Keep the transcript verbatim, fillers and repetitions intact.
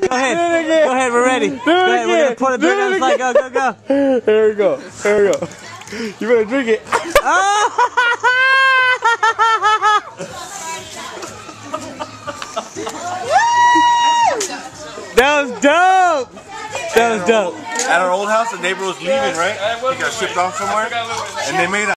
Go ahead. Go ahead, we're ready. Go ahead, we're gonna pour the drink down the slide. Go, go, go. Here we go. Here we go. You better drink it. That was dope. That was dope. At our old house, the neighbor was leaving, right? He got shipped off somewhere, and they made a